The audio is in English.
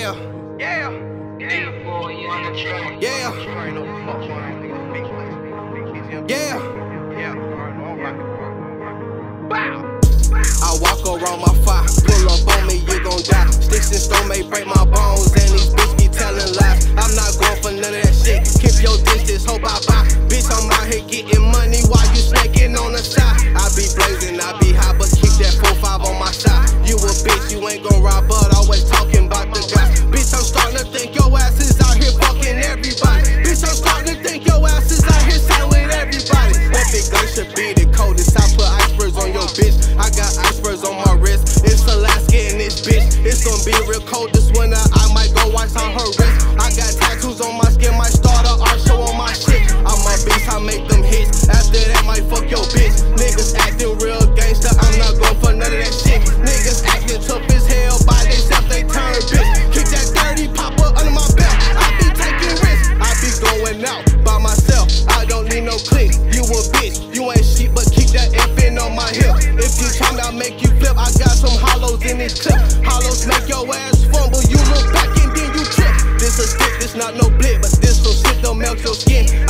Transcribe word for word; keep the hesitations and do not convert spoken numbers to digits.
Yeah. Yeah. Yeah. Yeah. Yeah. Wow. I walk around my fire, pull up on me, you gon' die. Sticks and stone may break my bones, and these bitch be telling lies. I'm not going for none of that shit. Keep your distance, hope I buy. Bitch, I'm out here getting money while you snaking on the side. I be blazing, I be high, but keep that four five on my side. You a bitch, you ain't gon' rob, but always talking about the guys. Bitch, I'm starting to think your ass is out here fucking everybody. Bitch, I'm starting to think your ass is out here signing with everybody. That big gun should be the coldest. I put icebergs on your bitch. I got icebergs on my wrist. It's Alaska in this bitch. It's gonna be real cold this winter. I might go watch on her wrist. I got tattoos on my skin. Might start a art show on my shit. I'm a beast. I make them hits. After that, might fuck your bitch. Niggas acting real gangster. I'm not going for none of that shit. Niggas acting tough as hell. By themselves, they turn bitch. Keep that dirty popper under my belt. I be taking risks. I be going out by myself. I don't need no click. You a bitch. You ain't shit, but keep that F in on my hip. If you tryna make you flip, I got some hollows in this clip. Hollows make your ass fumble. You look back and then you trip. This a stick, this not no blip, but this some shit don't melt your skin.